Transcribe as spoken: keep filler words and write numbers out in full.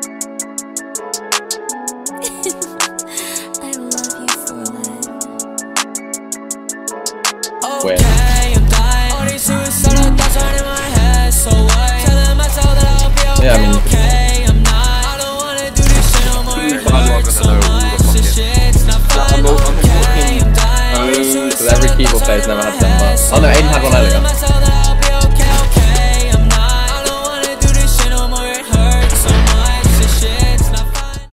Where? Yeah, I mean, because every keyboard player's never had them. Oh no, Aiden had one earlier.